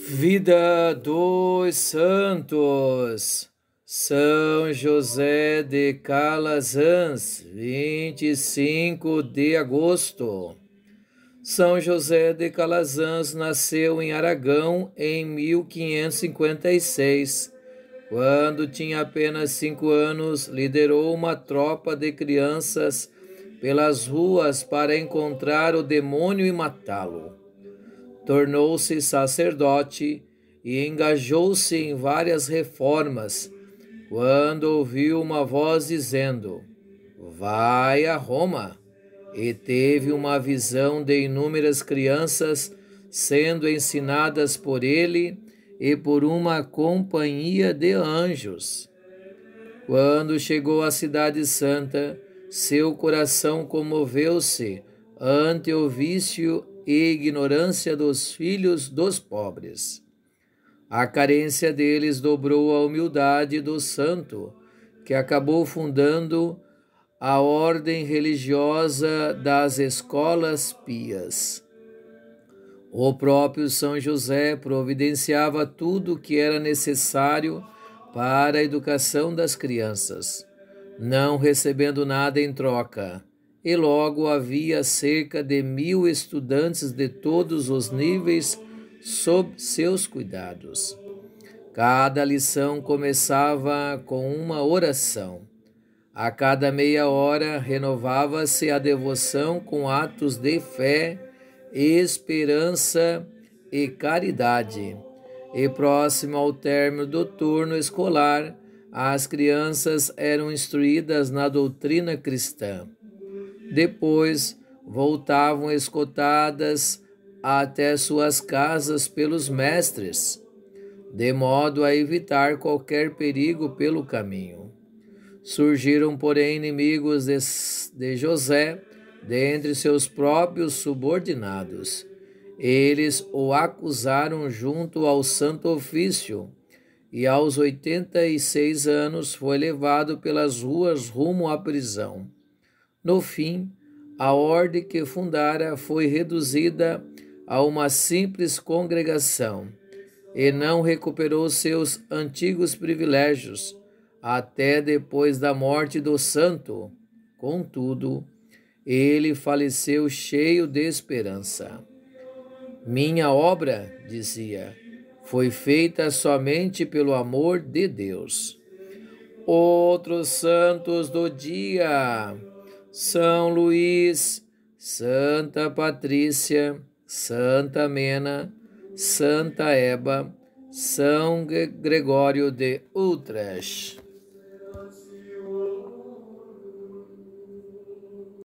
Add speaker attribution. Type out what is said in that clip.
Speaker 1: Vida dos Santos. São José de Calazans, 25 de agosto. São José de Calazans nasceu em Aragão em 1556. Quando tinha apenas 5 anos, liderou uma tropa de crianças pelas ruas para encontrar o demônio e matá-lo. Tornou-se sacerdote e engajou-se em várias reformas, quando ouviu uma voz dizendo: "Vai a Roma", e teve uma visão de inúmeras crianças sendo ensinadas por ele e por uma companhia de anjos. Quando chegou à Cidade Santa, seu coração comoveu-se ante o vício e ignorância dos filhos dos pobres. A carência deles dobrou a humildade do santo, que acabou fundando a ordem religiosa das escolas pias. O próprio São José providenciava tudo o que era necessário para a educação das crianças, não recebendo nada em troca, e logo havia cerca de 1000 estudantes de todos os níveis sob seus cuidados. Cada lição começava com uma oração. A cada meia hora renovava-se a devoção com atos de fé, esperança e caridade. E próximo ao término do turno escolar, as crianças eram instruídas na doutrina cristã. Depois, voltavam escoltadas até suas casas pelos mestres, de modo a evitar qualquer perigo pelo caminho. Surgiram, porém, inimigos de José dentre seus próprios subordinados. Eles o acusaram junto ao Santo Ofício e aos 86 anos foi levado pelas ruas rumo à prisão. No fim, a ordem que fundara foi reduzida a uma simples congregação e não recuperou seus antigos privilégios até depois da morte do santo. Contudo, ele faleceu cheio de esperança. "Minha obra", dizia, "foi feita somente pelo amor de Deus." Outros santos do dia: São Luís, Santa Patrícia, Santa Mena, Santa Eba, São Gregório de Utrecht.